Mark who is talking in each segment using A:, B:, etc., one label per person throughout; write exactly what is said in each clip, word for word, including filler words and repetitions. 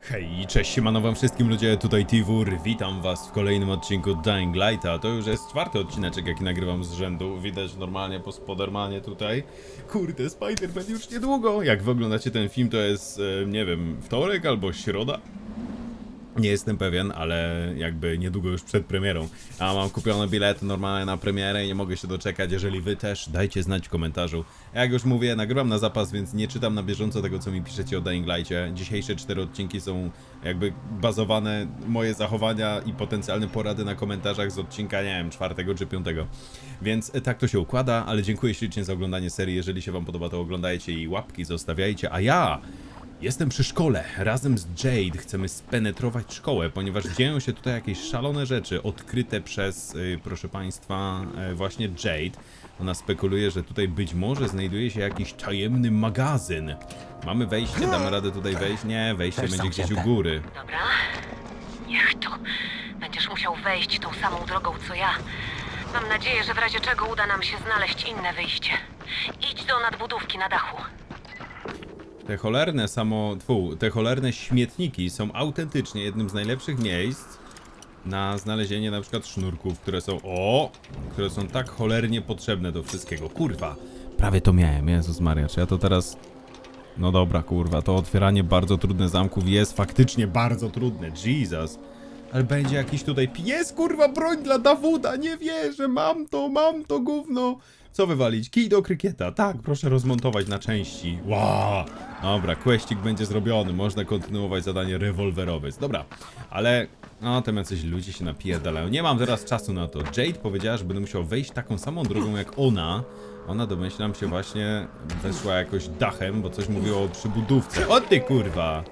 A: Hej, cześć, siemano wam wszystkim ludzie, tutaj Tiwur, witam was w kolejnym odcinku Dying Lighta. To już jest czwarty odcineczek, jaki nagrywam z rzędu, widać normalnie po Spodermanie tutaj. Kurde, Spider-Man już niedługo. Jak wy oglądacie ten film, to jest, nie wiem, wtorek albo środa? Nie jestem pewien, ale jakby niedługo już przed premierą. A mam kupione bilety normalnie na premierę i nie mogę się doczekać. Jeżeli wy też, dajcie znać w komentarzu. Jak już mówię, nagrywam na zapas, więc nie czytam na bieżąco tego, co mi piszecie o Dying Light'cie. Dzisiejsze cztery odcinki są jakby bazowane moje zachowania i potencjalne porady na komentarzach z odcinka, nie wiem, czwartego czy piątego. Więc tak to się układa, ale dziękuję ślicznie za oglądanie serii. Jeżeli się wam podoba, to oglądajcie i łapki zostawiajcie, a ja... jestem przy szkole, razem z Jade chcemy spenetrować szkołę, ponieważ dzieją się tutaj jakieś szalone rzeczy odkryte przez, yy, proszę państwa, yy, właśnie Jade. Ona spekuluje, że tutaj być może znajduje się jakiś tajemny magazyn. Mamy wejście, damy radę tutaj wejść? Nie, wejście będzie gdzieś u góry.
B: Dobra, niech to. Będziesz musiał wejść tą samą drogą co ja. Mam nadzieję, że w razie czego uda nam się znaleźć inne wyjście. Idź do nadbudówki na dachu.
A: Te cholerne samo... Tfu, te cholerne śmietniki są autentycznie jednym z najlepszych miejsc na znalezienie na przykład sznurków, które są... O! Które są tak cholernie potrzebne do wszystkiego. Kurwa! Prawie to miałem, Jezus Maria, czy ja to teraz... No dobra, kurwa, to otwieranie bardzo trudne zamków jest faktycznie bardzo trudne. Jesus! Ale będzie jakiś tutaj... Jest, kurwa, broń dla Dawuda! Nie wierzę! Mam to, mam to, gówno! Co wywalić? Kij do krykieta. Tak, proszę rozmontować na części. Wow. Dobra, questik będzie zrobiony. Można kontynuować zadanie rewolwerowe. Dobra, ale... No, tam jacyś ludzie się napierdalają. Nie mam teraz czasu na to. Jade powiedziała, że będę musiał wejść taką samą drogą jak ona. Ona, domyślam się, właśnie weszła jakoś dachem, bo coś mówiło o przybudówce. O ty, kurwa!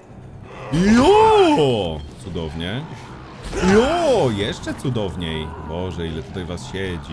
A: Jo! Cudownie. Jo! Jeszcze cudowniej. Boże, ile tutaj was siedzi.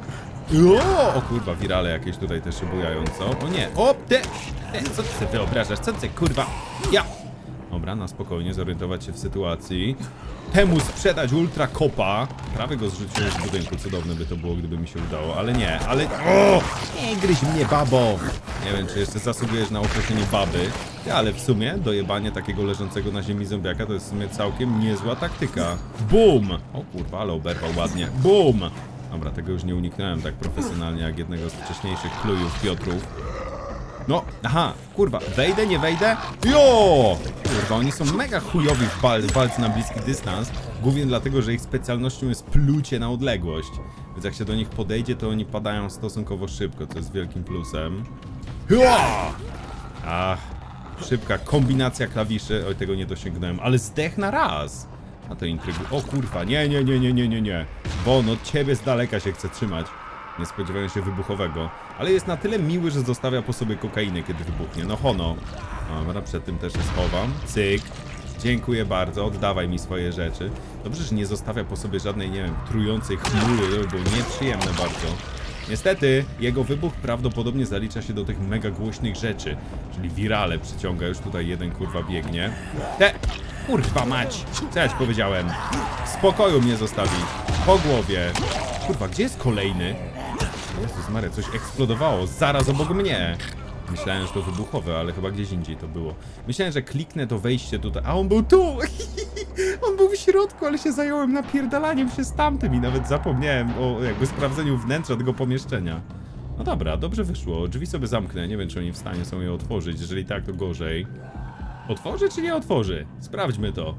A: O, o kurwa, wirale jakieś tutaj też się bujają, co? O nie, o, te, te, co ty sobie wyobrażasz, co ty, kurwa, ja. Dobra, na spokojnie zorientować się w sytuacji. Temu sprzedać ultra kopa. Prawie go zrzuciłem z budynku, cudowne by to było, gdyby mi się udało, ale nie, ale... O, nie gryź mnie, babo. Nie wiem, czy jeszcze zasługujesz na określenie baby. Ja, ale w sumie dojebanie takiego leżącego na ziemi zombiaka to jest w sumie całkiem niezła taktyka. Bum! O kurwa, ale oberwał ładnie. Bum! Dobra, tego już nie uniknąłem tak profesjonalnie jak jednego z wcześniejszych plujów Piotrów. No, aha, kurwa, wejdę, nie wejdę? Jo! Kurwa, oni są mega chujowi w, bal w walce na bliski dystans, głównie dlatego, że ich specjalnością jest plucie na odległość. Więc jak się do nich podejdzie, to oni padają stosunkowo szybko, co jest wielkim plusem. Hua! Ach, szybka kombinacja klawiszy. Oj, tego nie dosięgnąłem, ale zdech na raz. A to intrygu. O kurwa, nie, nie, nie, nie, nie, nie, nie. Bo on od ciebie z daleka się chce trzymać. Nie spodziewałem się wybuchowego. Ale jest na tyle miły, że zostawia po sobie kokainę, kiedy wybuchnie. No hono. Dobra, przed tym też się schowam. Cyk. Dziękuję bardzo, oddawaj mi swoje rzeczy. Dobrze, że nie zostawia po sobie żadnej, nie wiem, trującej chmury. To by było nieprzyjemne bardzo. Niestety, jego wybuch prawdopodobnie zalicza się do tych mega głośnych rzeczy. Czyli wirale przyciąga, już tutaj jeden kurwa biegnie. Te! Kurwa mać! Co ja ci powiedziałem? W spokoju mnie zostawić. Po głowie. Kurwa, gdzie jest kolejny? Jezus Maria, coś eksplodowało zaraz obok mnie. Myślałem, że to wybuchowe, ale chyba gdzieś indziej to było. Myślałem, że kliknę to wejście tutaj. A on był tu! On był w środku, ale się zająłem napierdalaniem się z tamtym i nawet zapomniałem o jakby sprawdzeniu wnętrza tego pomieszczenia. No dobra, dobrze wyszło. Drzwi sobie zamknę. Nie wiem, czy oni w stanie są je otworzyć. Jeżeli tak, to gorzej. Otworzy czy nie otworzy? Sprawdźmy to.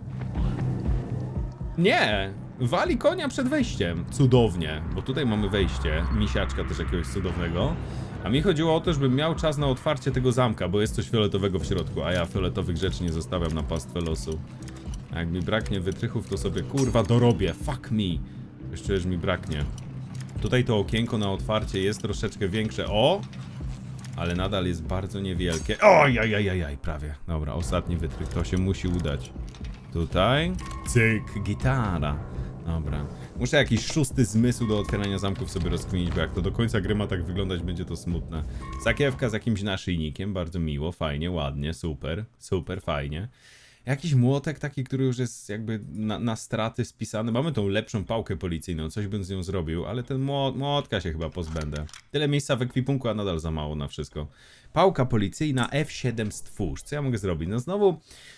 A: Nie! Wali konia przed wejściem. Cudownie, bo tutaj mamy wejście. Misiaczka też jakiegoś cudownego. A mi chodziło o to, żebym miał czas na otwarcie tego zamka, bo jest coś fioletowego w środku, a ja fioletowych rzeczy nie zostawiam na pastwę losu. A jak mi braknie wytrychów, to sobie kurwa dorobię. Fuck me. Jeszcze już mi braknie. Tutaj to okienko na otwarcie jest troszeczkę większe. O! Ale nadal jest bardzo niewielkie. Oj, aj, aj, aj, aj, prawie. Dobra, ostatni wytrych, to się musi udać. Tutaj. Cyk, gitara. Dobra. Muszę jakiś szósty zmysł do otwierania zamków sobie rozkminić, bo jak to do końca gry ma tak wyglądać, będzie to smutne. Sakiewka z jakimś naszyjnikiem, bardzo miło, fajnie, ładnie, super, super, fajnie. Jakiś młotek taki, który już jest jakby na, na straty spisany. Mamy tą lepszą pałkę policyjną, coś bym z nią zrobił, ale ten młot, młotka się chyba pozbędę. Tyle miejsca w ekwipunku, a nadal za mało na wszystko. Pałka policyjna F siedem stwórz. Co ja mogę zrobić? No znowu...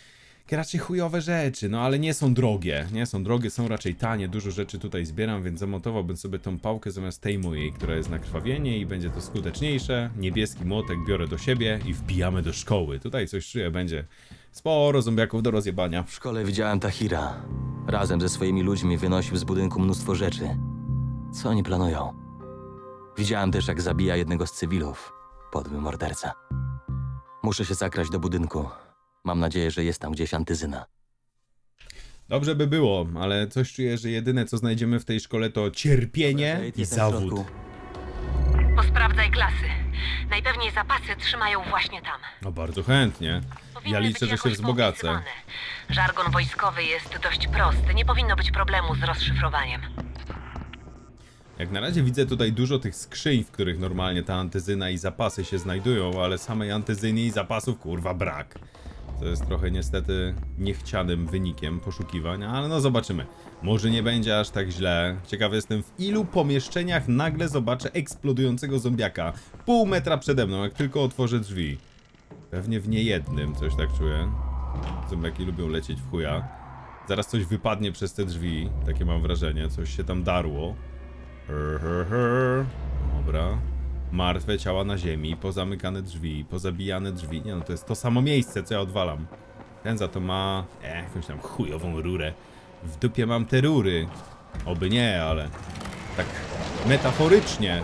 A: takie raczej chujowe rzeczy, no ale nie są drogie. Nie są drogie, są raczej tanie. Dużo rzeczy tutaj zbieram, więc zamontowałbym sobie tą pałkę zamiast tej mojej, która jest na krwawienie i będzie to skuteczniejsze. Niebieski młotek biorę do siebie i wbijamy do szkoły. Tutaj coś czuję, będzie sporo zombiaków do rozjebania.
C: W szkole widziałem Tahira. Razem ze swoimi ludźmi wynosił z budynku mnóstwo rzeczy. Co oni planują? Widziałem też, jak zabija jednego z cywilów. Podły morderca. Muszę się zakraść do budynku. Mam nadzieję, że jest tam gdzieś Antyzyna.
A: Dobrze by było, ale coś czuję, że jedyne co znajdziemy w tej szkole to cierpienie
C: Kate,
A: i
C: jestem w
A: zawód.
C: środku.
B: Posprawdzaj klasy. Najpewniej zapasy trzymają właśnie tam.
A: No bardzo chętnie.
B: Powinny
A: Ja
B: być
A: liczę, że się
B: jakoś
A: wzbogacę.
B: poopisywane. Żargon wojskowy jest dość prosty. Nie powinno być problemu z rozszyfrowaniem.
A: Jak na razie widzę tutaj dużo tych skrzyń, w których normalnie ta antyzyna i zapasy się znajdują, ale samej antyzyny i zapasów kurwa brak. To jest trochę niestety niechcianym wynikiem poszukiwań, ale no zobaczymy. Może nie będzie aż tak źle. Ciekawy jestem, w ilu pomieszczeniach nagle zobaczę eksplodującego zombiaka. Pół metra przede mną, jak tylko otworzę drzwi. Pewnie w niejednym, coś tak czuję. Zombiaki lubią lecieć w chuja. Zaraz coś wypadnie przez te drzwi, takie mam wrażenie, coś się tam darło. Her, her, her. Dobra. Martwe ciała na ziemi, pozamykane drzwi, pozabijane drzwi. Nie no, to jest to samo miejsce, co ja odwalam. Ten za to ma e, jakąś tam chujową rurę. W dupie mam te rury. Oby nie, ale tak metaforycznie.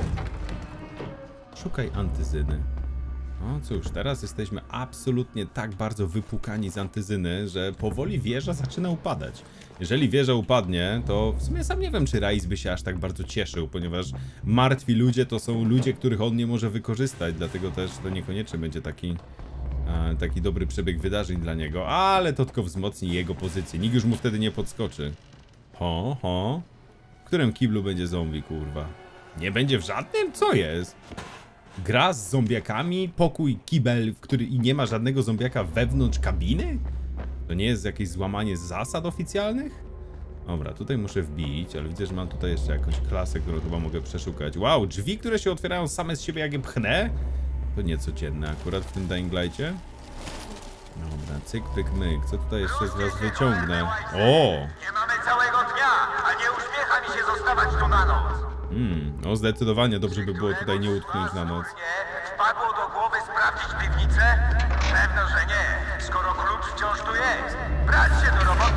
A: Szukaj antyzyny. No cóż, teraz jesteśmy absolutnie tak bardzo wypłukani z antyzyny, że powoli wieża zaczyna upadać. Jeżeli wieża upadnie, to w sumie sam nie wiem, czy Rais by się aż tak bardzo cieszył, ponieważ martwi ludzie to są ludzie, których on nie może wykorzystać, dlatego też to niekoniecznie będzie taki, e, taki dobry przebieg wydarzeń dla niego, ale to tylko wzmocni jego pozycję. Nikt już mu wtedy nie podskoczy. Ho, ho. W którym kiblu będzie zombie, kurwa? Nie będzie w żadnym? Co jest? Gra z zombiakami, pokój, kibel, w który i nie ma żadnego zombiaka wewnątrz kabiny? To nie jest jakieś złamanie zasad oficjalnych? Dobra, tutaj muszę wbić, ale widzę, że mam tutaj jeszcze jakąś klasę, którą chyba mogę przeszukać. Wow, drzwi, które się otwierają same z siebie, jak je pchnę? To niecodzienne akurat w tym Dying Light'cie. Dobra, cyk, pyk, myk. Co tutaj jeszcze z was wyciągnę? O!
D: Nie mamy całego dnia, a nie uśmiecha mi się zostawać tu na noc.
A: Hmm, no zdecydowanie dobrze by było tutaj nie utknąć na noc.
D: Nie wpadło do głowy sprawdzić piwnicę? Pewno, że nie, skoro klucz wciąż tu jest. Brać się do roboty.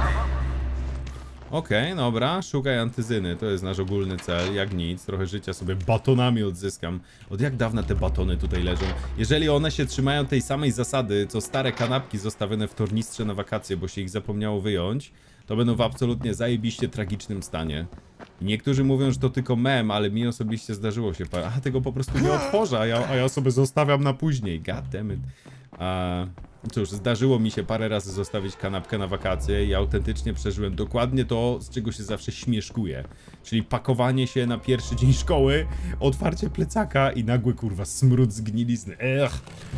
A: Okej, okay, dobra, szukaj antyzyny, to jest nasz ogólny cel, jak nic, trochę życia sobie batonami odzyskam. Od jak dawna te batony tutaj leżą? Jeżeli one się trzymają tej samej zasady, co stare kanapki zostawione w tornistrze na wakacje, bo się ich zapomniało wyjąć, to będą w absolutnie zajebiście tragicznym stanie. I niektórzy mówią, że to tylko mem, ale mi osobiście zdarzyło się parę. A tego po prostu nie otworzę, a ja, a ja sobie zostawiam na później. God damn it. A, cóż, zdarzyło mi się parę razy zostawić kanapkę na wakacje i autentycznie przeżyłem dokładnie to, z czego się zawsze śmieszkuję. Czyli pakowanie się na pierwszy dzień szkoły, otwarcie plecaka i nagły kurwa smród zgnilizny. Ech.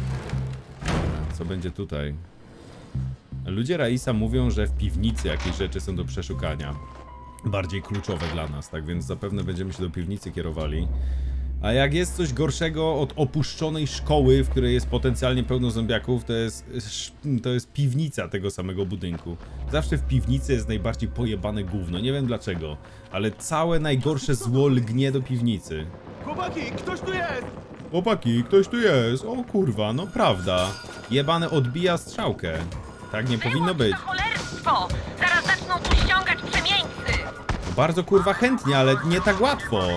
A: Dobra, co będzie tutaj? Ludzie Raisa mówią, że w piwnicy jakieś rzeczy są do przeszukania. Bardziej kluczowe dla nas, tak więc zapewne będziemy się do piwnicy kierowali. A jak jest coś gorszego od opuszczonej szkoły, w której jest potencjalnie pełno zombiaków, to jest, to jest piwnica tego samego budynku. Zawsze w piwnicy jest najbardziej pojebane gówno, nie wiem dlaczego, ale całe najgorsze zło lgnie do piwnicy.
D: Chłopaki, ktoś tu jest!
A: Chłopaki, ktoś tu jest, o kurwa, no prawda. Jebane odbija strzałkę. Tak nie powinno być.
B: Cholerstwo! Zaraz zaczną tu ściągać przemieńcy!
A: Bardzo kurwa chętnie, ale nie tak łatwo. O.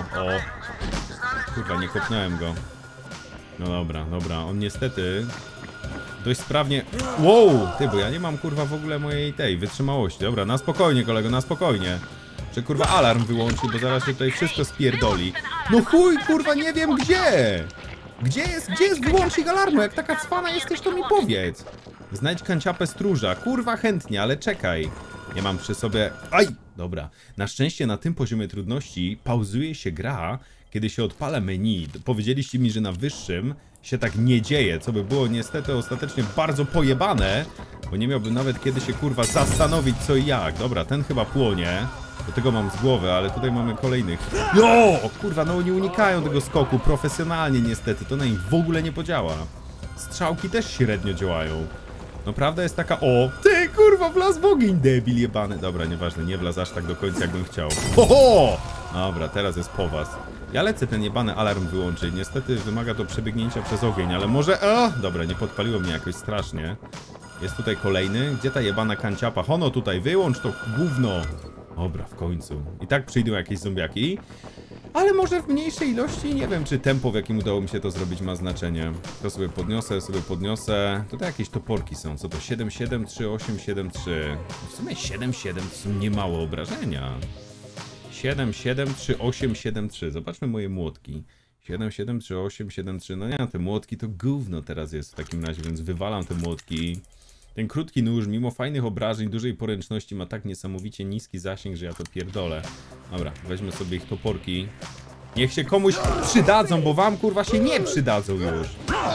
A: Kurwa, nie kopnąłem go. No dobra, dobra, on niestety dość sprawnie... Wow, ty, bo ja nie mam kurwa w ogóle mojej tej wytrzymałości. Dobra, na spokojnie kolego, na spokojnie. Że kurwa alarm wyłączy, bo zaraz się tutaj wszystko spierdoli. No chuj, kurwa, nie wiem gdzie! Gdzie jest, gdzie jest wyłącznik alarmu? Jak taka cwana jesteś, to mi powiedz. Znajdź kanciapę stróża. Kurwa chętnie, ale czekaj. Nie mam przy sobie... Aj! Dobra. Na szczęście na tym poziomie trudności pauzuje się gra, kiedy się odpala menu. Powiedzieliście mi, że na wyższym się tak nie dzieje, co by było niestety ostatecznie bardzo pojebane, bo nie miałbym nawet kiedy się kurwa zastanowić co i jak. Dobra, ten chyba płonie. Do tego mam z głowy, ale tutaj mamy kolejnych. No! O kurwa, no nie unikają tego skoku profesjonalnie niestety. To na nich w ogóle nie podziała. Strzałki też średnio działają. No prawda jest taka, o, tyk, kurwa, wlazł w ogień, debil jebany. Dobra, nieważne, nie wlazł aż tak do końca, jakbym chciał. Oho! Dobra, teraz jest po was. Ja lecę ten jebany alarm wyłączyć. Niestety wymaga to przebiegnięcia przez ogień, ale może... O! Dobra, nie podpaliło mnie jakoś strasznie. Jest tutaj kolejny. Gdzie ta jebana kanciapa? Hono tutaj, wyłącz to gówno. Dobra, w końcu. I tak przyjdą jakieś zombiaki. Ale może w mniejszej ilości, nie wiem, czy tempo, w jakim udało mi się to zrobić, ma znaczenie. To sobie podniosę, sobie podniosę. Tutaj jakieś toporki są, co to? siedem siedem trzy osiem siedem trzy. W sumie siedem siedem to są niemałe obrażenia. siedem siedem trzy osiem siedem trzy. Zobaczmy moje młotki. siedem siedem trzy osiem siedem trzy. No nie, te młotki to gówno teraz jest w takim razie, więc wywalam te młotki. Ten krótki nóż, mimo fajnych obrażeń, dużej poręczności, ma tak niesamowicie niski zasięg, że ja to pierdolę. Dobra, weźmy sobie ich toporki. Niech się komuś przydadzą, bo wam kurwa się nie przydadzą już.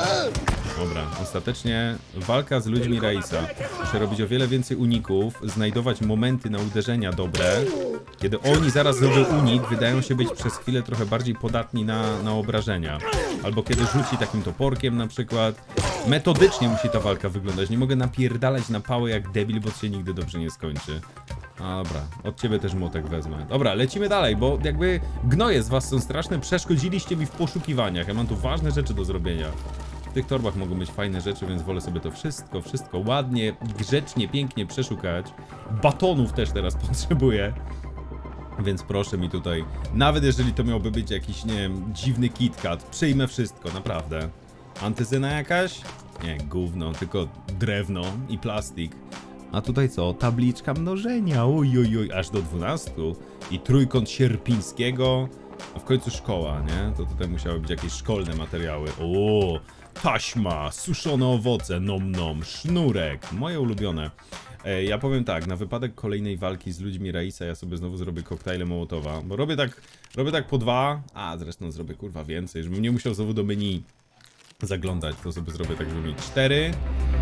A: Dobra, ostatecznie walka z ludźmi Raisa. Muszę robić o wiele więcej uników, znajdować momenty na uderzenia dobre. Kiedy oni zaraz zrobią unik, wydają się być przez chwilę trochę bardziej podatni na, na obrażenia. Albo kiedy rzuci takim toporkiem na przykład. Metodycznie musi ta walka wyglądać. Nie mogę napierdalać na pałę jak debil, bo to się nigdy dobrze nie skończy. A dobra, od ciebie też młotek wezmę. Dobra, lecimy dalej, bo jakby gnoje z was są straszne, przeszkodziliście mi w poszukiwaniach. Ja mam tu ważne rzeczy do zrobienia. W tych torbach mogą być fajne rzeczy, więc wolę sobie to wszystko, wszystko ładnie, grzecznie, pięknie przeszukać. Batonów też teraz potrzebuję. Więc proszę mi tutaj, nawet jeżeli to miałby być jakiś, nie wiem, dziwny KitKat, przyjmę wszystko, naprawdę. Antyzyna jakaś? Nie, gówno, tylko drewno i plastik. A tutaj co? Tabliczka mnożenia, oj, oj, oj, aż do dwunastu. I trójkąt sierpińskiego. A w końcu szkoła, nie? To tutaj musiały być jakieś szkolne materiały. O, taśma, suszone owoce, nom nom, sznurek, moje ulubione. E, ja powiem tak, na wypadek kolejnej walki z ludźmi Raisa ja sobie znowu zrobię koktajle Mołotowa, bo robię tak, robię tak po dwa, a zresztą zrobię kurwa więcej, żebym nie musiał znowu do menu zaglądać, to sobie zrobię tak, żeby mieć cztery.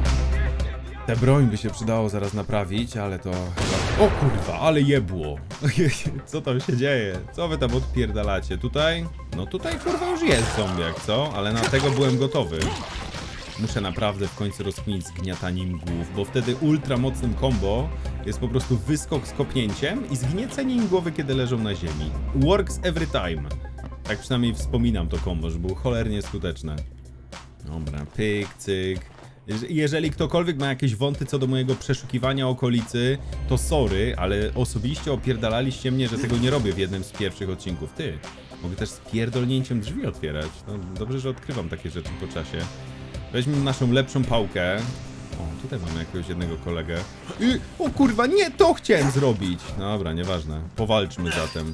A: Tę broń by się przydało zaraz naprawić, ale to... O kurwa, ale jebło. Co tam się dzieje? Co wy tam odpierdalacie? Tutaj? No tutaj kurwa już jest zombiak, co? Ale na tego byłem gotowy. Muszę naprawdę w końcu rozkminić zgniatanie im głów, bo wtedy ultra mocnym combo jest po prostu wyskok z kopnięciem i zgniecenie im głowy, kiedy leżą na ziemi. Works every time. Tak przynajmniej wspominam to combo, że było cholernie skuteczne. Dobra, pyk, cyk. Jeżeli ktokolwiek ma jakieś wąty co do mojego przeszukiwania okolicy, to sorry, ale osobiście opierdalaliście mnie, że tego nie robię w jednym z pierwszych odcinków. Ty, mogę też z pierdolnięciem drzwi otwierać. No, dobrze, że odkrywam takie rzeczy po czasie. Weźmy naszą lepszą pałkę. O, tutaj mamy jakiegoś jednego kolegę. I, o kurwa, nie to chciałem zrobić. Dobra, nieważne. Powalczmy zatem.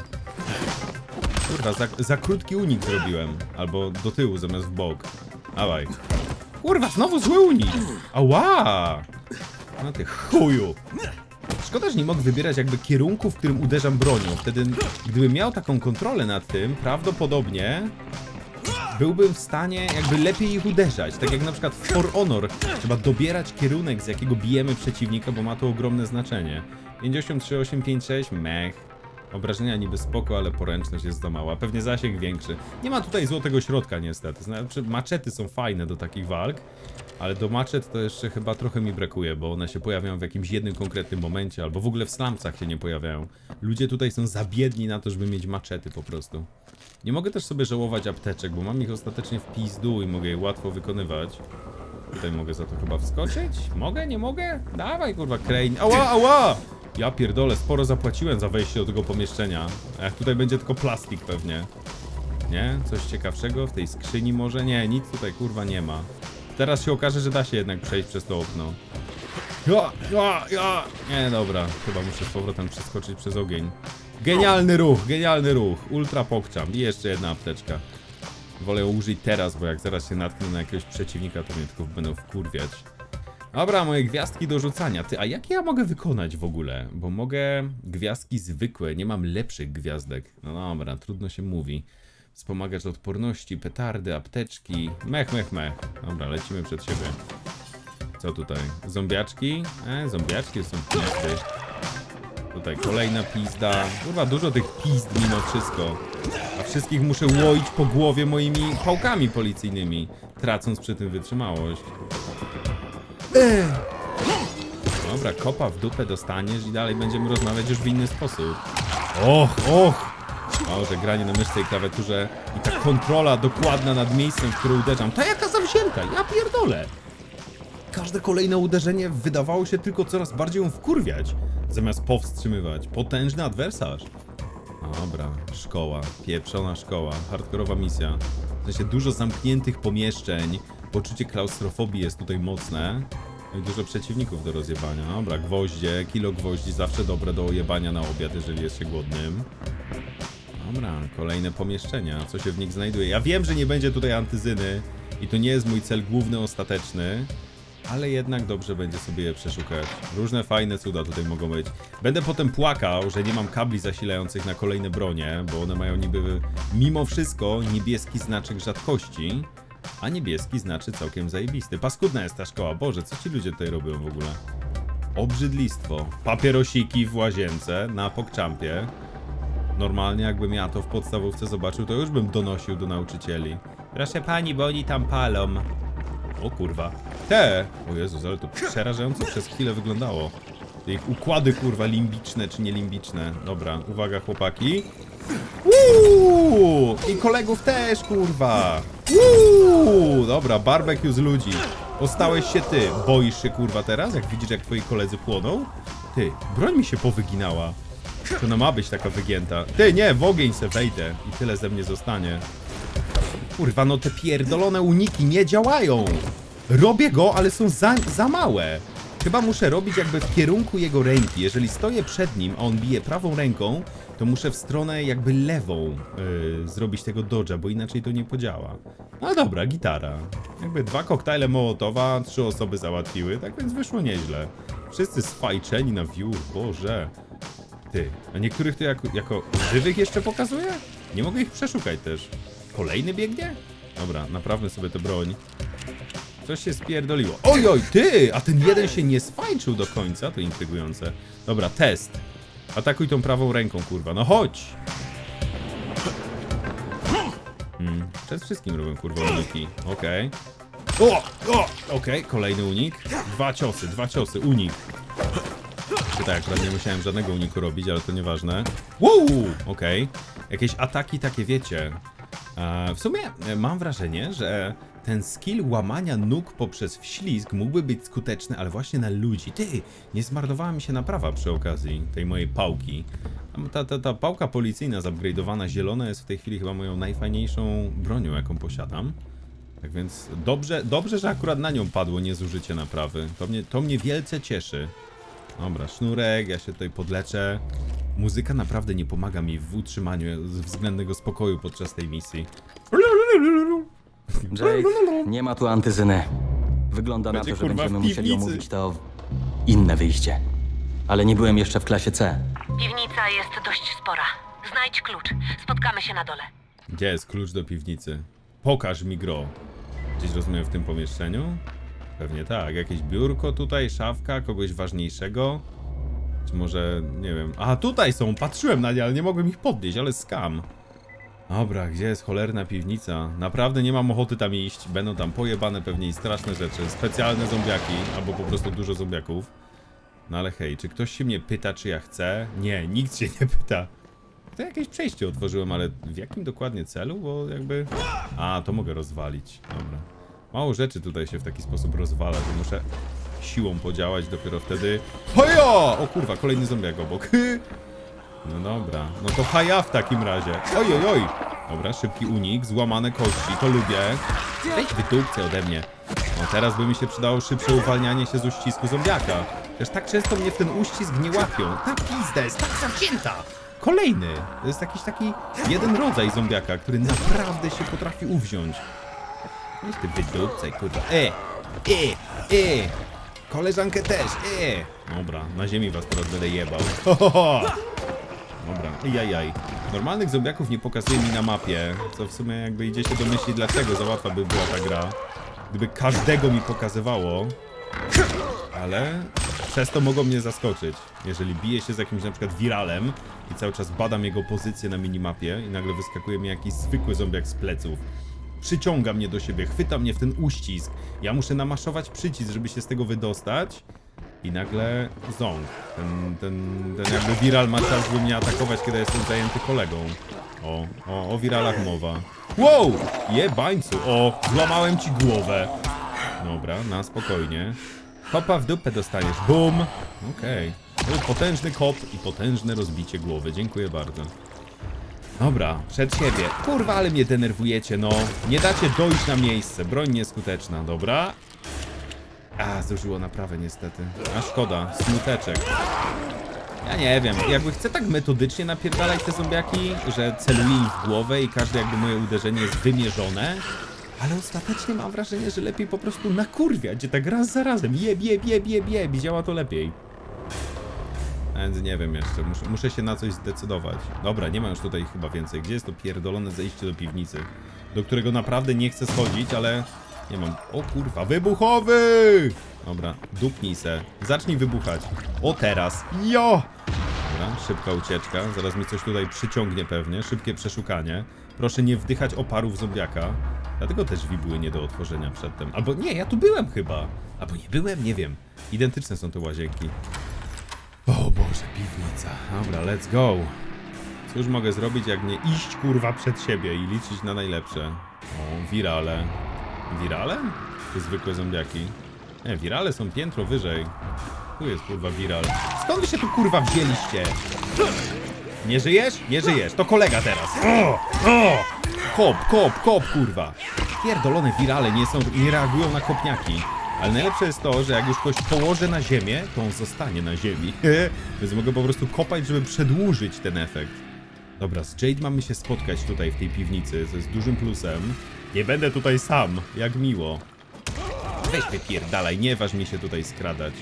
A: Kurwa, za, za krótki unik zrobiłem. Albo do tyłu zamiast w bok. Dawaj. Kurwa, znowu zły unik! Ała! No ty chuju! Szkoda, że nie mogę wybierać jakby kierunku, w którym uderzam bronią. Wtedy, gdybym miał taką kontrolę nad tym, prawdopodobnie byłbym w stanie jakby lepiej ich uderzać. Tak jak na przykład w For Honor trzeba dobierać kierunek, z jakiego bijemy przeciwnika, bo ma to ogromne znaczenie. pięćdziesiąt trzy osiem pięć sześć, mech. Obrażenia niby spoko, ale poręczność jest za mała. Pewnie zasięg większy. Nie ma tutaj złotego środka niestety. Znaczy, maczety są fajne do takich walk, ale do maczet to jeszcze chyba trochę mi brakuje, bo one się pojawiają w jakimś jednym konkretnym momencie, albo w ogóle w slumsach się nie pojawiają. Ludzie tutaj są za biedni na to, żeby mieć maczety po prostu. Nie mogę też sobie żałować apteczek, bo mam ich ostatecznie w pizdu i mogę je łatwo wykonywać. Tutaj mogę za to chyba wskoczyć? Mogę? Nie mogę? Dawaj kurwa, Crane. Ała, ała! Ja pierdolę, sporo zapłaciłem za wejście do tego pomieszczenia. A jak tutaj będzie tylko plastik pewnie. Nie? Coś ciekawszego w tej skrzyni może? Nie, nic tutaj kurwa nie ma. Teraz się okaże, że da się jednak przejść przez to okno. Ja, ja, ja. Nie, dobra. Chyba muszę z powrotem przeskoczyć przez ogień. Genialny ruch, genialny ruch. Ultra pokczam. I jeszcze jedna apteczka. Wolę ją użyć teraz, bo jak zaraz się natknę na jakiegoś przeciwnika, to mnie tylko będą wkurwiać. Dobra, moje gwiazdki do rzucania. Ty, a jakie ja mogę wykonać w ogóle? Bo mogę gwiazdki zwykłe, nie mam lepszych gwiazdek. No dobra, trudno się mówi. Wspomagacz odporności, petardy, apteczki. Mech, mech, mech. Dobra, lecimy przed siebie. Co tutaj? Zombiaczki? E, zombiaczki są pizdy. Tutaj kolejna pizda. Kurwa, dużo tych pizd mimo wszystko. A wszystkich muszę łoić po głowie moimi pałkami policyjnymi, tracąc przy tym wytrzymałość. Dobra, kopa w dupę dostaniesz i dalej będziemy rozmawiać już w inny sposób. Och, och! O, że granie na myszce i klawiaturze i ta kontrola dokładna nad miejscem, w które uderzam. Ta jaka zawzięta, ja pierdolę! Każde kolejne uderzenie wydawało się tylko coraz bardziej ją wkurwiać, zamiast powstrzymywać. Potężny adwersarz. Dobra, szkoła, pieprzona szkoła, hardkorowa misja. W sensie dużo zamkniętych pomieszczeń, poczucie klaustrofobii jest tutaj mocne. No i dużo przeciwników do rozjebania. Dobra, gwoździe, kilo gwoździ, zawsze dobre do ojebania na obiad, jeżeli jest się głodnym. Dobra, kolejne pomieszczenia, co się w nich znajduje. Ja wiem, że nie będzie tutaj antyzyny i to nie jest mój cel główny, ostateczny. Ale jednak dobrze będzie sobie je przeszukać. Różne fajne cuda tutaj mogą być. Będę potem płakał, że nie mam kabli zasilających na kolejne bronie, bo one mają niby mimo wszystko niebieski znaczek rzadkości, a niebieski znaczy całkiem zajebisty. Paskudna jest ta szkoła. Boże, co ci ludzie tutaj robią w ogóle? Obrzydlistwo. Papierosiki w łazience na pokczampie. Normalnie jakbym ja to w podstawówce zobaczył, to już bym donosił do nauczycieli. Proszę pani, bo oni tam palą. O kurwa. Te! O Jezus, ale to przerażająco przez chwilę wyglądało. Ich układy kurwa limbiczne czy nielimbiczne. Dobra, uwaga chłopaki. Uuu! I kolegów też kurwa. Uuu! Dobra, barbecue z ludzi. Ostałeś się ty. Boisz się kurwa teraz, jak widzisz jak twoi koledzy płoną? Ty, broń mi się powyginała. To ona ma być taka wygięta. Ty, nie, w ogień se wejdę i tyle ze mnie zostanie. Kurwa, no te pierdolone uniki nie działają. Robię go, ale są za, za małe. Chyba muszę robić jakby w kierunku jego ręki. Jeżeli stoję przed nim, a on bije prawą ręką, to muszę w stronę jakby lewą yy, zrobić tego dodge'a, bo inaczej to nie podziała. No dobra, gitara. Jakby dwa koktajle Mołotowa, trzy osoby załatwiły, tak więc wyszło nieźle. Wszyscy sfajczeni na wiór, Boże. Ty, a niektórych to jako, jako żywych jeszcze pokazuje? Nie mogę ich przeszukać też. Kolejny biegnie? Dobra, naprawmy sobie tę broń. Coś się spierdoliło. Oj, oj, ty! A ten jeden się nie sfajczył do końca, to intrygujące. Dobra, test. Atakuj tą prawą ręką, kurwa. No chodź! Hmm, przed wszystkim robię, kurwa, uniki. Okej. Okay. O! O! Okej, okay. Kolejny unik. Dwa ciosy, dwa ciosy, unik. Tutaj akurat nie musiałem żadnego uniku robić, ale to nieważne. Wow! Okej. Okay. Jakieś ataki takie, wiecie... W sumie mam wrażenie, że ten skill łamania nóg poprzez wślizg mógłby być skuteczny, ale właśnie na ludzi. Ty, nie zmarnowała mi się naprawa przy okazji tej mojej pałki. Ta, ta, ta pałka policyjna zupgrade'owana zielona jest w tej chwili chyba moją najfajniejszą bronią, jaką posiadam. Tak więc dobrze, dobrze, że akurat na nią padło niezużycie naprawy. To mnie, to mnie wielce cieszy. Dobra, sznurek, ja się tutaj podleczę. Muzyka naprawdę nie pomaga mi w utrzymaniu względnego spokoju podczas tej misji.
C: Jake, nie ma tu antyzyny. Wygląda
A: Będzie,
C: na to, że
A: kurwa,
C: będziemy
A: w
C: musieli
A: piwnicy.
C: omówić to inne wyjście. Ale nie byłem jeszcze w klasie C.
B: Piwnica jest dość spora. Znajdź klucz. Spotkamy się na dole.
A: Gdzie jest klucz do piwnicy? Pokaż mi, gro. Gdzieś rozumiem w tym pomieszczeniu? Pewnie tak. Jakieś biurko tutaj, szafka, kogoś ważniejszego? Czy może, nie wiem... A, tutaj są! Patrzyłem na nie, ale nie mogłem ich podnieść, ale skam. Dobra, gdzie jest cholerna piwnica? Naprawdę nie mam ochoty tam iść. Będą tam pojebane pewnie i straszne rzeczy. Specjalne zombiaki, albo po prostu dużo zombiaków. No ale hej, czy ktoś się mnie pyta, czy ja chcę? Nie, nikt się nie pyta. To jakieś przejście otworzyłem, ale w jakim dokładnie celu? Bo jakby... A, to mogę rozwalić. Dobra. Mało rzeczy tutaj się w taki sposób rozwala, że muszę siłą podziałać, dopiero wtedy... Hojo! O kurwa, kolejny zombiak obok. No dobra, no to haja w takim razie. Oj, oj, oj. Dobra, szybki unik, złamane kości, to lubię. Weź wydupcie ode mnie. No teraz by mi się przydało szybsze uwalnianie się z uścisku zombiaka. Też tak często mnie w ten uścisk nie łapią. Ta pizda jest tak zawzięta. Kolejny. To jest jakiś taki jeden rodzaj zombiaka, który naprawdę się potrafi uwziąć. Weź ty wydupcaj, kurwa. E, e, e. Koleżankę też, e. Dobra, na ziemi was teraz będę jebał. Ho, ho, ho. Dobra, jajaj. Normalnych zombiaków nie pokazuje mi na mapie, co w sumie jakby idzie się domyślić, dlaczego za łatwa by była ta gra. Gdyby każdego mi pokazywało, ale przez to mogą mnie zaskoczyć. Jeżeli biję się z jakimś na przykład wiralem i cały czas badam jego pozycję na minimapie i nagle wyskakuje mi jakiś zwykły zombiak z pleców. Przyciąga mnie do siebie, chwyta mnie w ten uścisk. Ja muszę namaszować przycisk, żeby się z tego wydostać. I nagle ząg. Ten, ten, ten jakby viral ma czas, by mnie atakować, kiedy jestem zajęty kolegą. O, o, o wiralach mowa. Wow! Jebańcu! O, złamałem ci głowę. Dobra, na spokojnie. Kopa w dupę dostaniesz. Bum! Okej. Okay. Potężny kop i potężne rozbicie głowy. Dziękuję bardzo. Dobra, przed siebie. Kurwa, ale mnie denerwujecie, no. Nie dacie dojść na miejsce. Broń nieskuteczna, dobra. A, zużyło naprawę niestety. A szkoda, smuteczek. Ja nie wiem, jakby chcę tak metodycznie napierdalać te zombiaki, że celuję im w głowę i każde jakby moje uderzenie jest wymierzone. Ale ostatecznie mam wrażenie, że lepiej po prostu nakurwiać, gdzie tak raz za razem. Jeb, jeb, jeb, jeb, jeb i działa to lepiej. Więc nie wiem jeszcze, muszę, muszę się na coś zdecydować. Dobra, nie ma już tutaj chyba więcej. Gdzie jest to pierdolone zejście do piwnicy? Do którego naprawdę nie chcę schodzić, ale nie mam. O kurwa, wybuchowy! Dobra, dupnij se. Zacznij wybuchać. O teraz. Jo! Dobra, szybka ucieczka. Zaraz mi coś tutaj przyciągnie pewnie. Szybkie przeszukanie. Proszę nie wdychać oparów zombiaka. Dlatego te drzwi były nie do otworzenia przedtem. Albo nie, ja tu byłem chyba. Albo nie byłem, nie wiem. Identyczne są te łazienki. O Boże, piwnica. Dobra, let's go. Cóż mogę zrobić, jak nie iść kurwa przed siebie i liczyć na najlepsze. O, wirale. Wirale? Czy zwykłe zombiaki? Nie, wirale są piętro wyżej. Tu jest kurwa wiral. Skąd wy się tu kurwa wzięliście? Nie żyjesz? Nie żyjesz. To kolega teraz. O! O! Kop, kop, kop kurwa. Pierdolone wirale nie są, nie reagują na kopniaki. Ale najlepsze jest to, że jak już ktoś położy na ziemię, to on zostanie na ziemi. Więc mogę po prostu kopać, żeby przedłużyć ten efekt. Dobra, z Jade mamy się spotkać tutaj w tej piwnicy, co jest dużym plusem. Nie będę tutaj sam, jak miło. Weź wypierdalaj, nie waż mi się tutaj skradać.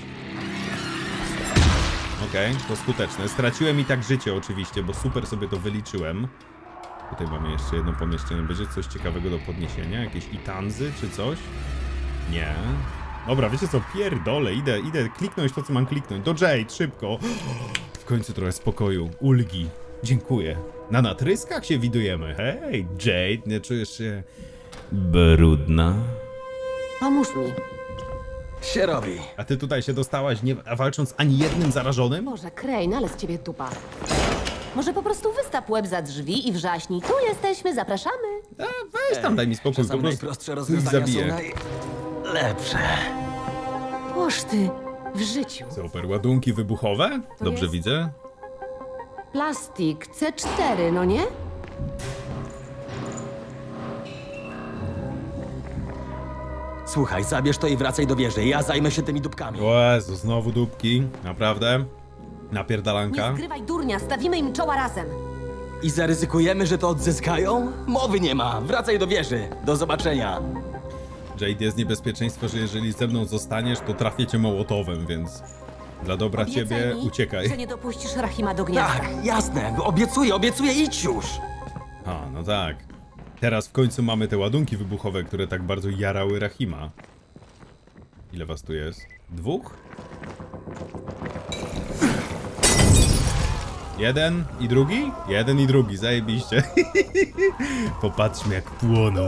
A: Okej, okay, to skuteczne. Straciłem i tak życie oczywiście, bo super sobie to wyliczyłem. Tutaj mamy jeszcze jedno pomieszczenie. Będzie coś ciekawego do podniesienia? Jakieś itanzy czy coś? Nie. Dobra, wiecie co? Pierdolę, idę, idę kliknąć to, co mam kliknąć. Do Jade, szybko. W końcu trochę spokoju, ulgi. Dziękuję. Na natryskach się widujemy. Hej, Jade, nie czujesz się brudna?
B: Pomóż mi.
C: Się robi.
A: A ty tutaj się dostałaś, nie walcząc ani jednym zarażonym?
E: Może Crane, ale z ciebie dupa. Może po prostu wystaw łeb za drzwi i wrzaśnij. Tu jesteśmy, zapraszamy.
A: A, weź tam, daj mi spokój, po
C: Czasami
A: prostu
C: najprostsze
A: ich
C: rozwiązania są
A: zabiję.
C: najlepsze.
E: Oż ty, w życiu.
A: Super, ładunki wybuchowe?
E: To
A: Dobrze
E: jest?
A: widzę?
E: Plastik C cztery, no nie?
C: Słuchaj, zabierz to i wracaj do wieży. Ja zajmę się tymi dupkami.
A: O Jezu, znowu dupki. Naprawdę? Napierdalanka?
E: Nie zgrywaj durnia, stawimy im czoła razem.
C: I zaryzykujemy, że to odzyskają? Mowy nie ma. Wracaj do wieży. Do zobaczenia.
A: Jade, jest niebezpieczeństwo, że jeżeli ze mną zostaniesz, to trafię cię mołotowem, więc dla dobra
E: Obiecaj
A: ciebie
E: mi,
A: uciekaj.
E: że nie dopuścisz Rahima do gniazda.
C: Tak, jasne. Obiecuję, obiecuję, idź już.
A: A, no tak. Teraz w końcu mamy te ładunki wybuchowe, które tak bardzo jarały Rahima. Ile was tu jest? Dwóch? Jeden i drugi? Jeden i drugi, zajebiście. Popatrzmy jak płoną.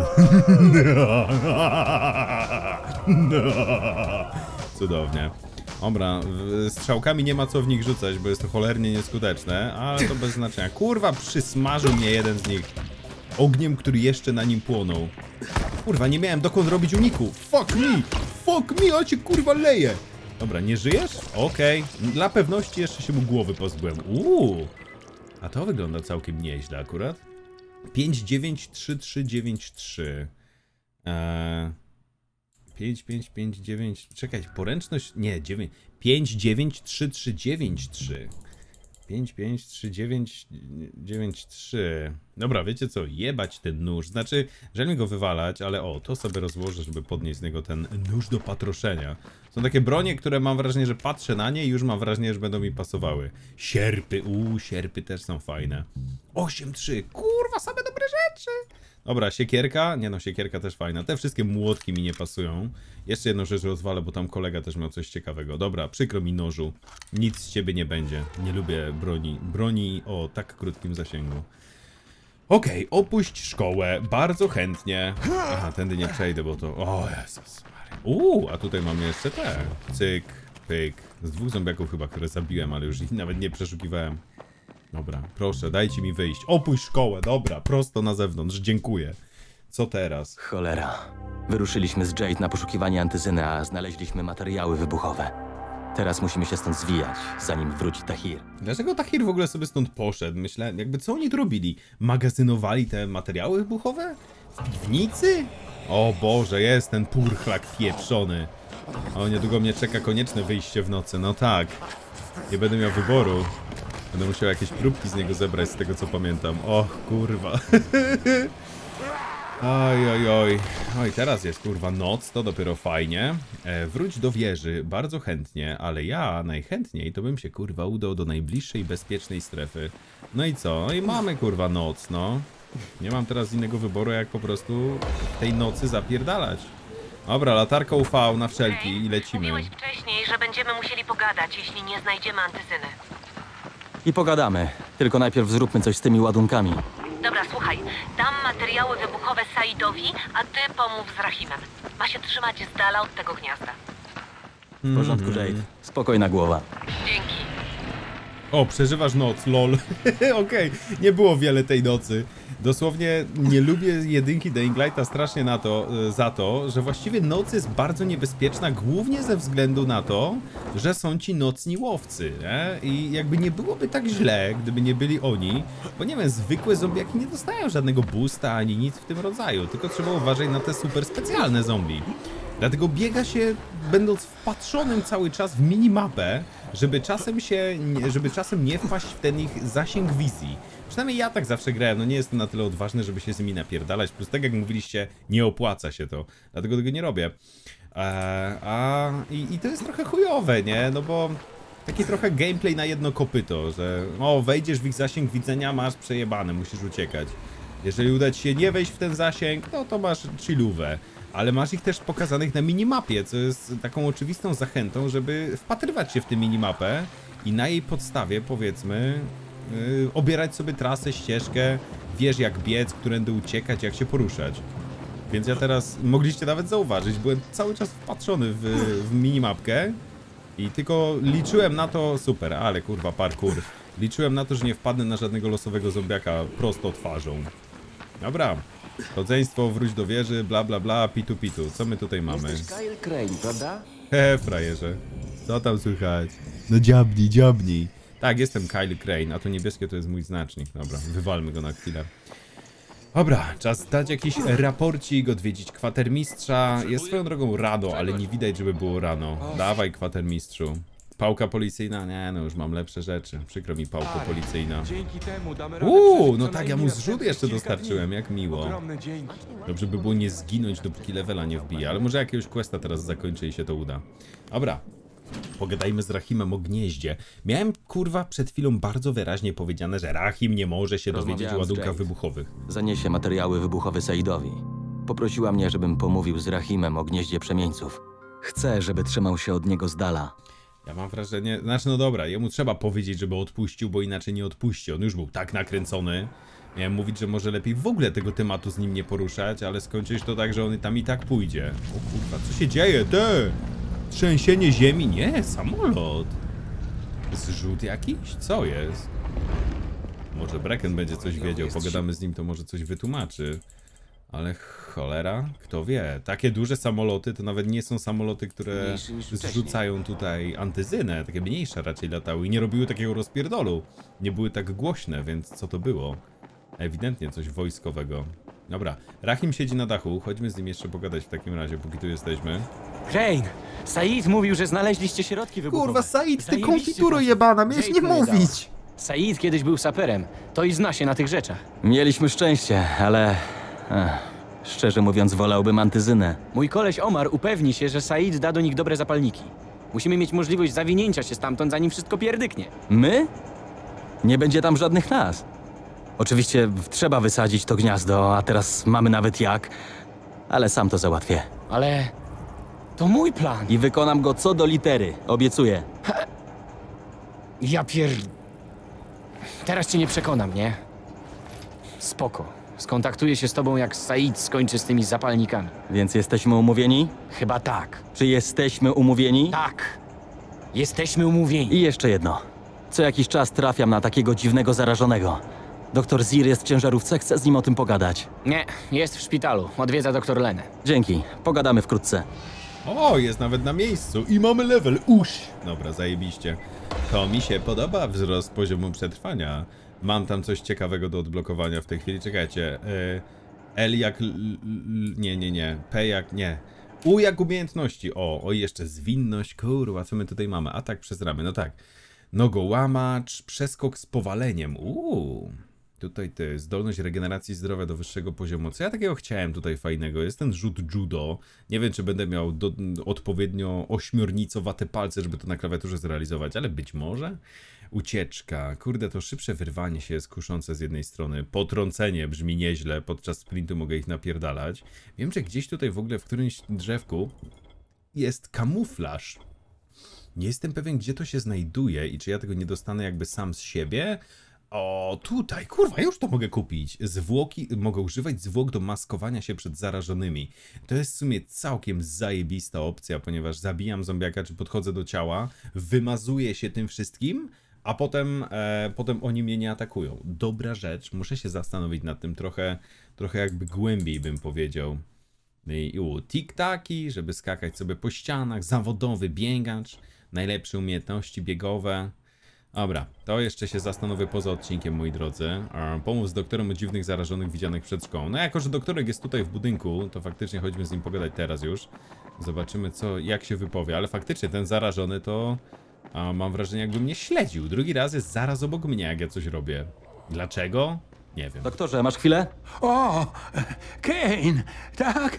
A: Cudownie. Dobra, strzałkami nie ma co w nich rzucać, bo jest to cholernie nieskuteczne, ale to bez znaczenia. Kurwa, przysmażył mnie jeden z nich. Ogniem, który jeszcze na nim płonął. Kurwa, nie miałem dokąd robić uniku. Fuck me! Fuck me, a cię kurwa leje! Dobra, nie żyjesz? Okej. Okay. Dla pewności jeszcze się mu głowy pozbyłem. Uuu. A to wygląda całkiem nieźle akurat. pięć dziewięć trzy trzy dziewięć trzy. Eee... pięć pięć pięć dziewięć... Czekaj, poręczność... Nie, dziewięć... pięć dziewięć trzy trzy dziewięć trzy. pięć pięć trzy dziewięć dziewięć trzy. Dobra, wiecie co? Jebać ten nóż. Znaczy, żal mi go wywalać, ale o, to sobie rozłożę, żeby podnieść z niego ten nóż do patroszenia. Są takie bronie, które mam wrażenie, że patrzę na nie i już mam wrażenie, że będą mi pasowały. Sierpy, uuu, sierpy też są fajne. osiem trzy, kurwa, same dobre rzeczy. Dobra, siekierka. Nie no, siekierka też fajna. Te wszystkie młotki mi nie pasują. Jeszcze jedną rzecz rozwalę, bo tam kolega też miał coś ciekawego. Dobra, przykro mi nożu. Nic z ciebie nie będzie. Nie lubię broni. Broni o tak krótkim zasięgu. Okej, okay, opuść szkołę. Bardzo chętnie. Aha, tędy nie przejdę, bo to... O Jezus Maria. Uuu, a tutaj mamy jeszcze te. Cyk, pyk. Z dwóch zombiaków chyba, które zabiłem, ale już ich nawet nie przeszukiwałem. Dobra, proszę, dajcie mi wyjść. Opuść szkołę, dobra, prosto na zewnątrz, dziękuję. Co teraz?
C: Cholera. Wyruszyliśmy z Jade na poszukiwanie antyzyny, a znaleźliśmy materiały wybuchowe. Teraz musimy się stąd zwijać, zanim wróci Tahir.
A: Dlaczego Tahir w ogóle sobie stąd poszedł? Myślę, jakby co oni tu robili? Magazynowali te materiały wybuchowe? W piwnicy? O Boże, jest ten purchlak pieprzony. O, niedługo mnie czeka konieczne wyjście w nocy, no tak. Nie będę miał wyboru. Będę musiał jakieś próbki z niego zebrać, z tego co pamiętam. Och, kurwa. Oj, oj, oj. Oj, teraz jest kurwa noc, to dopiero fajnie. E, wróć do wieży, bardzo chętnie, ale ja najchętniej to bym się kurwa udał do najbliższej bezpiecznej strefy. No i co? No i mamy kurwa noc, no. Nie mam teraz innego wyboru, jak po prostu tej nocy zapierdalać. Dobra, latarka U V na wszelki i lecimy.
B: Mówiłeś wcześniej, że będziemy musieli pogadać, jeśli nie znajdziemy antyzyny.
C: I pogadamy. Tylko najpierw zróbmy coś z tymi ładunkami.
B: Dobra, słuchaj, dam materiały wybuchowe Saidowi, a ty pomów z Rahimem. Ma się trzymać z dala od tego gniazda.
C: W porządku, Jade. Spokojna głowa.
B: Dzięki.
A: O, przeżywasz noc, lol. Okej, okay. Nie było wiele tej nocy. Dosłownie nie lubię jedynki Dying Lighta strasznie na to, za to, że właściwie noc jest bardzo niebezpieczna, głównie ze względu na to, że są ci nocni łowcy, nie? I jakby nie byłoby tak źle, gdyby nie byli oni, bo nie wiem, zwykłe zombiaki nie dostają żadnego boosta ani nic w tym rodzaju, tylko trzeba uważać na te super specjalne zombie. Dlatego biega się, będąc wpatrzonym cały czas w minimapę, żeby czasem się, żeby czasem nie wpaść w ten ich zasięg wizji. Przynajmniej ja tak zawsze grałem, no nie jestem na tyle odważny, żeby się z nimi napierdalać, plus tak jak mówiliście, nie opłaca się to, dlatego tego nie robię. Eee, a, i, I to jest trochę chujowe, nie? No bo taki trochę gameplay na jedno kopyto, że o, wejdziesz w ich zasięg widzenia, masz przejebane, musisz uciekać. Jeżeli uda ci się nie wejść w ten zasięg, no to masz chillówę. Ale masz ich też pokazanych na minimapie, co jest taką oczywistą zachętą, żeby wpatrywać się w tę minimapę i na jej podstawie, powiedzmy, yy, obierać sobie trasę, ścieżkę, wiesz jak biec, którędy uciekać, jak się poruszać. Więc ja teraz, mogliście nawet zauważyć, byłem cały czas wpatrzony w, w minimapkę i tylko liczyłem na to, super, ale kurwa parkour, liczyłem na to, że nie wpadnę na żadnego losowego zombiaka prosto twarzą. Dobra. Rodzeństwo, wróć do wieży, bla bla bla, pitu pitu. Co my tutaj mamy?
F: Jesteś Kyle Crane, prawda?
A: He, frajerze. Co tam słychać? No dziabnij, dziabnij. Tak, jestem Kyle Crane, a to niebieskie to jest mój znacznik. Dobra, wywalmy go na chwilę. Dobra, czas dać jakiś raporcik, odwiedzić kwatermistrza. Jest swoją drogą rano, ale nie widać, żeby było rano. Dawaj, kwatermistrzu. Pałka policyjna? Nie, no już mam lepsze rzeczy. Przykro mi pałka policyjna.
F: Dzięki temu damy radę
A: Uuu,
F: przeżyć
A: no
F: co
A: tak, ja
F: najmniej
A: mu zrzut
F: następnych
A: jeszcze
F: kilka
A: dostarczyłem,
F: dni.
A: jak miło.
F: Ogromne dzięki.
A: Dobrze by było nie zginąć, dopóki levela nie wbije, ale może jakiegoś questa teraz zakończę i się to uda. Dobra, pogadajmy z Rahimem o gnieździe. Miałem, kurwa, przed chwilą bardzo wyraźnie powiedziane, że Rahim nie może się dowiedzieć o
C: Rozmawiałem z
A: ładunkach
C: Jade.
A: wybuchowych.
C: Zaniesie materiały wybuchowe Saidowi. Poprosiła mnie, żebym pomówił z Rahimem o gnieździe przemieńców. Chcę, żeby trzymał się od niego z dala.
A: Ja mam wrażenie, znaczy no dobra, jemu trzeba powiedzieć, żeby odpuścił, bo inaczej nie odpuści. On już był tak nakręcony. Miałem mówić, że może lepiej w ogóle tego tematu z nim nie poruszać, ale skończyć to tak, że on tam i tak pójdzie. O kurwa, co się dzieje? Te! Trzęsienie ziemi? Nie, samolot. Zrzut jakiś? Co jest? Może Brecken będzie coś wiedział, pogadamy z nim, to może coś wytłumaczy. Ale cholera, kto wie. Takie duże samoloty to nawet nie są samoloty, które
F: Mniejszy niż wcześniej.
A: zrzucają tutaj antyzynę. Takie mniejsze raczej latały i nie robiły takiego rozpierdolu. Nie były tak głośne, więc co to było? Ewidentnie coś wojskowego. Dobra, Rahim siedzi na dachu, chodźmy z nim jeszcze pogadać w takim razie, póki tu jesteśmy.
G: Crane! Said mówił, że znaleźliście środki wybuchowe.
H: Kurwa, Said, ty
G: Zajebiście
H: konfituro
G: trafne.
H: jebana, miałeś
G: Jade
H: nie
G: powiedziała.
H: mówić!
G: Said kiedyś był saperem, to i zna się na tych rzeczach.
C: Mieliśmy szczęście, ale... Ech, szczerze mówiąc, wolałbym antyzynę.
G: Mój koleś Omar upewni się, że Said da do nich dobre zapalniki. Musimy mieć możliwość zawinięcia się stamtąd, zanim wszystko pierdyknie.
C: My? Nie będzie tam żadnych nas. Oczywiście trzeba wysadzić to gniazdo, a teraz mamy nawet jak, ale sam to załatwię.
G: Ale... to mój plan.
C: I wykonam go co do litery, obiecuję.
G: Ja pier... Teraz cię nie przekonam, nie? Spoko. Skontaktuję się z tobą, jak Said skończy z tymi zapalnikami.
C: Więc jesteśmy umówieni?
G: Chyba tak.
C: Czy jesteśmy umówieni?
G: Tak. Jesteśmy umówieni.
C: I jeszcze jedno. Co jakiś czas trafiam na takiego dziwnego zarażonego. Doktor Zir jest w ciężarówce, chcę z nim o tym pogadać.
G: Nie, jest w szpitalu. Odwiedza doktor Lenę.
C: Dzięki, pogadamy wkrótce.
A: O, jest nawet na miejscu i mamy level. Uś! Dobra, zajebiście. To mi się podoba, wzrost poziomu przetrwania. Mam tam coś ciekawego do odblokowania w tej chwili. Czekajcie. Yy, L jak... L, l, nie, nie, nie. P jak... nie. U jak umiejętności. O, o jeszcze zwinność. Kurwa, co my tutaj mamy? Atak przez ramię. No tak. Nogołamacz, przeskok z powaleniem. Uuu. Tutaj ty, zdolność regeneracji zdrowia do wyższego poziomu. Co ja takiego chciałem tutaj fajnego? Jest ten rzut judo. Nie wiem, czy będę miał do, odpowiednio ośmiornicowate palce, żeby to na klawiaturze zrealizować, ale być może. Ucieczka. Kurde, to szybsze wyrwanie się jest kuszące z jednej strony. Potrącenie brzmi nieźle. Podczas sprintu mogę ich napierdalać. Wiem, że gdzieś tutaj w ogóle w którymś drzewku jest kamuflaż. Nie jestem pewien, gdzie to się znajduje i czy ja tego nie dostanę jakby sam z siebie. O, tutaj, kurwa, już to mogę kupić. Zwłoki, mogę używać zwłok do maskowania się przed zarażonymi. To jest w sumie całkiem zajebista opcja, ponieważ zabijam zombiaka, czy podchodzę do ciała, wymazuję się tym wszystkim, a potem, e, potem oni mnie nie atakują. Dobra rzecz, muszę się zastanowić nad tym trochę, trochę jakby głębiej bym powiedział. I u, tik-taki, żeby skakać sobie po ścianach, zawodowy biegacz, najlepsze umiejętności biegowe. Dobra, to jeszcze się zastanowię poza odcinkiem, moi drodzy. Pomóc doktorom o dziwnych zarażonych widzianych przed szkołą. No jako, że doktorek jest tutaj w budynku, to faktycznie chodźmy z nim pogadać teraz już. Zobaczymy co, jak się wypowie, ale faktycznie ten zarażony to... A, mam wrażenie, jakby mnie śledził. Drugi raz jest zaraz obok mnie, jak ja coś robię. Dlaczego? Nie wiem.
C: Doktorze, masz chwilę?
H: O, Kane, tak?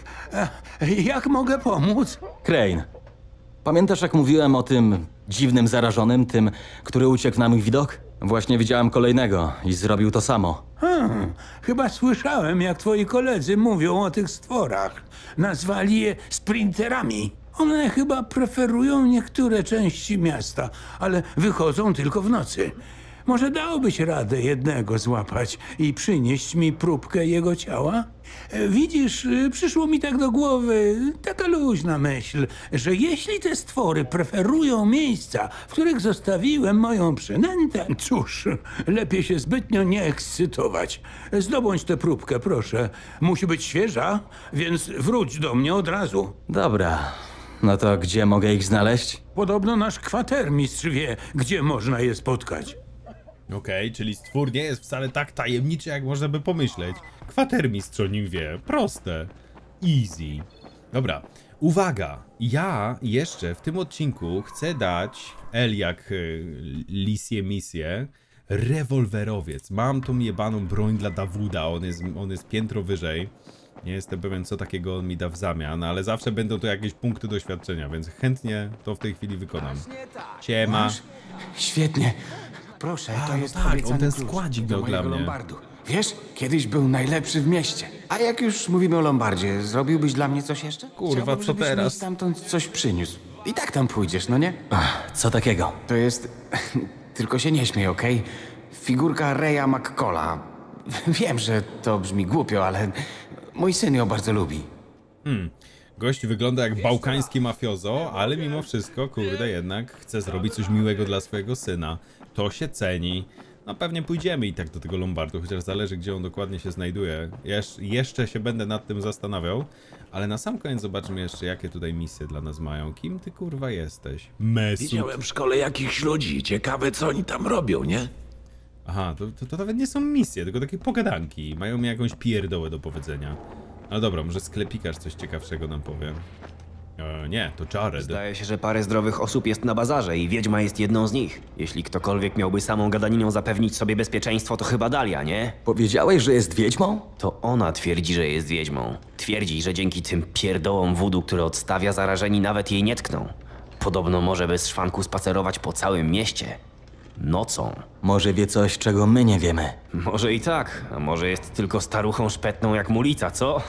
H: Jak mogę pomóc?
C: Crane, pamiętasz jak mówiłem o tym dziwnym zarażonym, tym, który uciekł na mój widok? Właśnie widziałem kolejnego i zrobił to samo.
H: Hmm, chyba słyszałem, jak twoi koledzy mówią o tych stworach. Nazwali je sprinterami. One chyba preferują niektóre części miasta, ale wychodzą tylko w nocy. Może dałbyś radę jednego złapać i przynieść mi próbkę jego ciała? Widzisz, przyszło mi tak do głowy taka luźna myśl, że jeśli te stwory preferują miejsca, w których zostawiłem moją przynętę, cóż, lepiej się zbytnio nie ekscytować. Zdobądź tę próbkę, proszę. Musi być świeża, więc wróć do mnie od razu.
C: Dobra, no to gdzie mogę ich znaleźć?
H: Podobno nasz kwatermistrz wie, gdzie można je spotkać.
A: Okej, okay, czyli stwór nie jest wcale tak tajemniczy, jak można by pomyśleć. Kwatermistrz o nim wie. Proste. Easy. Dobra. Uwaga. Ja jeszcze w tym odcinku chcę dać L jak Lisie misję. Rewolwerowiec. Mam tą jebaną broń dla Dawuda. On jest, on jest piętro wyżej. Nie jestem pewien, co takiego on mi da w zamian, ale zawsze będą to jakieś punkty doświadczenia, więc chętnie to w tej chwili wykonam. Siema.
G: Świetnie. Proszę,
A: A,
G: to
A: no
G: jest
A: tak,
G: obiecany
A: on ten
G: klucz
A: składzik
G: do
A: miał dla
G: mojego
A: mnie.
G: Lombardu. Wiesz, kiedyś był najlepszy w mieście. A jak już mówimy o Lombardzie, zrobiłbyś dla mnie coś jeszcze?
A: Kurwa,
G: Chciałbym,
A: co
G: żebyś mi
A: teraz?
G: stamtąd coś przyniósł. I tak tam pójdziesz, no nie?
C: Ach, co takiego?
G: To jest... Tylko się nie śmiej, okej? Figurka Raya McCalla. Wiem, że to brzmi głupio, ale mój syn ją bardzo lubi.
A: Hmm. Gość wygląda jak bałkański mafiozo, ale mimo wszystko, kurde, jednak chce zrobić coś miłego dla swojego syna. To się ceni. No pewnie pójdziemy i tak do tego Lombardu, chociaż zależy, gdzie on dokładnie się znajduje. Jesz jeszcze się będę nad tym zastanawiał, ale na sam koniec zobaczymy jeszcze, jakie tutaj misje dla nas mają. Kim ty kurwa jesteś? Mesut.
I: Widziałem w szkole jakichś ludzi. Ciekawe, co oni tam robią, nie?
A: Aha, to, to, to nawet nie są misje, tylko takie pogadanki. Mają mi jakąś pierdołę do powiedzenia. No dobra, może sklepikarz coś ciekawszego nam powie. E, nie, to Jared.
J: Zdaje się, że parę zdrowych osób jest na bazarze i wiedźma jest jedną z nich. Jeśli ktokolwiek miałby samą gadaniną zapewnić sobie bezpieczeństwo, to chyba Dalia, nie?
C: Powiedziałeś, że jest wiedźmą?
J: To ona twierdzi, że jest wiedźmą. Twierdzi, że dzięki tym pierdołom wudu, które odstawia, zarażeni nawet jej nie tkną. Podobno może bez szwanku spacerować po całym mieście. Nocą.
C: Może wie coś, czego my nie wiemy.
J: Może i tak, a może jest tylko staruchą szpetną jak mulica, co?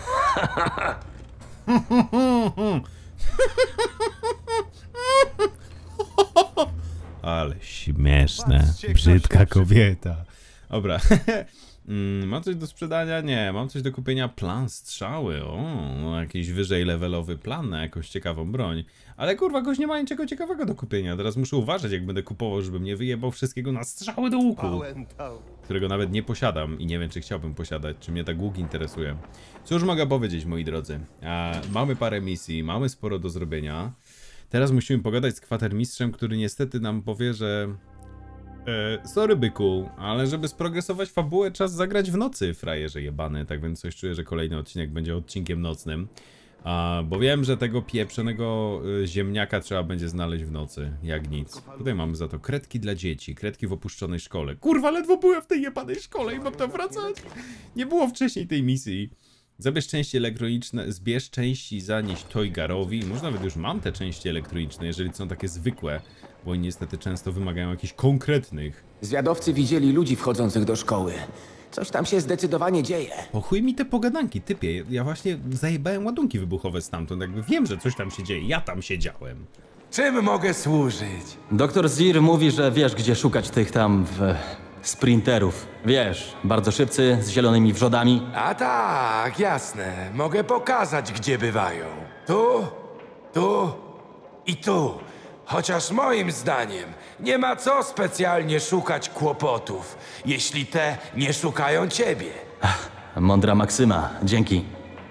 A: Ale śmieszne. Brzydka kobieta. Dobra. Mm, mam coś do sprzedania? Nie. Mam coś do kupienia? Plan strzały. O, no, jakiś wyżej levelowy plan na jakąś ciekawą broń. Ale kurwa, goś nie ma niczego ciekawego do kupienia. Teraz muszę uważać, jak będę kupował, żebym nie wyjebał wszystkiego na strzały do łuku. Którego nawet nie posiadam i nie wiem, czy chciałbym posiadać, czy mnie tak łuk interesuje. Cóż mogę powiedzieć, moi drodzy? A, mamy parę misji, mamy sporo do zrobienia. Teraz musimy pogadać z kwatermistrzem, który niestety nam powie, że... E, sorry byku, ale żeby sprogresować fabułę, czas zagrać w nocy, frajerze jebany. Tak więc coś czuję, że kolejny odcinek będzie odcinkiem nocnym. A, bo wiem, że tego pieprzonego y, ziemniaka trzeba będzie znaleźć w nocy, jak nic. Tutaj mamy za to kredki dla dzieci, kredki w opuszczonej szkole. Kurwa, ledwo byłem w tej jebanej szkole i mam tam wracać? Nie było wcześniej tej misji. Zabierz części elektroniczne, zbierz części, zanieś Toygarowi. Może nawet już mam te części elektroniczne, jeżeli są takie zwykłe, bo oni niestety często wymagają jakichś konkretnych.
K: Zwiadowcy widzieli ludzi wchodzących do szkoły. Coś tam się zdecydowanie dzieje.
A: Po chuj mi te pogadanki, typie. Ja właśnie zajebałem ładunki wybuchowe stamtąd, jakby wiem, że coś tam się dzieje. Ja tam siedziałem.
F: Czym mogę służyć?
C: Doktor Zir mówi, że wiesz, gdzie szukać tych tam w... sprinterów. Wiesz, bardzo szybcy, z zielonymi wrzodami.
F: A tak, jasne. Mogę pokazać, gdzie bywają. Tu, tu i tu. Chociaż moim zdaniem nie ma co specjalnie szukać kłopotów, jeśli te nie szukają ciebie.
C: Mądra maksyma, dzięki.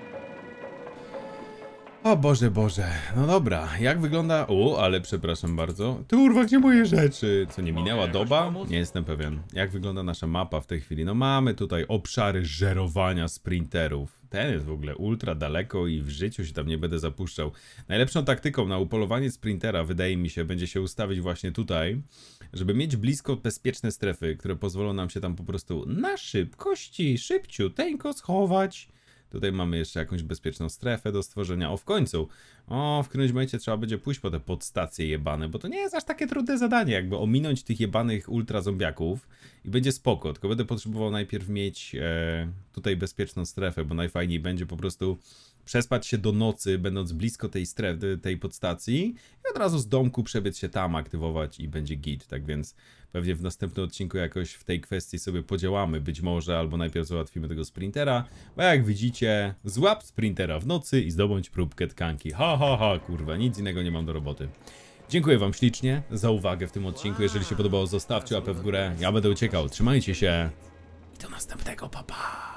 A: O Boże, Boże. No dobra, jak wygląda... O, ale przepraszam bardzo. Ty urwa, gdzie moje rzeczy? Co, nie minęła doba? Nie jestem pewien. Jak wygląda nasza mapa w tej chwili? No mamy tutaj obszary żerowania sprinterów. Ten jest w ogóle ultra daleko i w życiu się tam nie będę zapuszczał. Najlepszą taktyką na upolowanie sprintera, wydaje mi się, będzie się ustawić właśnie tutaj, żeby mieć blisko bezpieczne strefy, które pozwolą nam się tam po prostu na szybkości, szybciuteńko schować. Tutaj mamy jeszcze jakąś bezpieczną strefę do stworzenia. O, w końcu. O, w którymś momencie trzeba będzie pójść po te podstacje jebane, bo to nie jest aż takie trudne zadanie, jakby ominąć tych jebanych ultra zombiaków i będzie spoko. Tylko będę potrzebował najpierw mieć e, tutaj bezpieczną strefę, bo najfajniej będzie po prostu przespać się do nocy, będąc blisko tej strefy, tej podstacji i od razu z domku przebiec się tam, aktywować i będzie git. Tak więc pewnie w następnym odcinku jakoś w tej kwestii sobie podziałamy, być może, albo najpierw załatwimy tego sprintera, bo jak widzicie, złap sprintera w nocy i zdobądź próbkę tkanki. Ha, ha, ha, kurwa, nic innego nie mam do roboty. Dziękuję wam ślicznie za uwagę w tym odcinku. Jeżeli się podobało, zostawcie łapę w górę. Ja będę uciekał. Trzymajcie się i do następnego, pa pa.